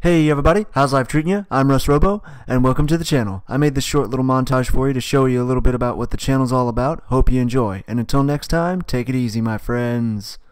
Hey everybody, how's life treating you? I'm Russ Robo, and welcome to the channel. I made this short little montage for you to show you a little bit about what the channel's all about. Hope you enjoy, and until next time, take it easy, my friends.